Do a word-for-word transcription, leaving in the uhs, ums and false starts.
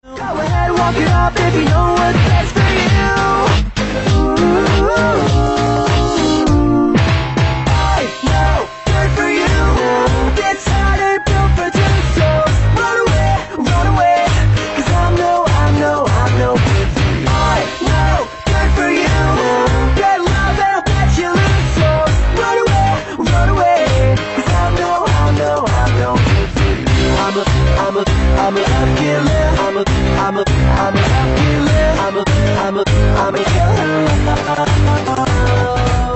Go ahead, walk it up if you know what's best for you. Ooh, I know, good for you. Get tired, built for two souls. Run away, run away, 'cause I know, I know, I know good for you. I know, good for you. Get love and I'll bet you lose souls. Run away, run away, 'cause I know, I know, I know good for you. I'm a, I'm a, I'm a love killer. I'm a, I'm a, I'm a love killer. I'm a, I'm a, I'm a killer.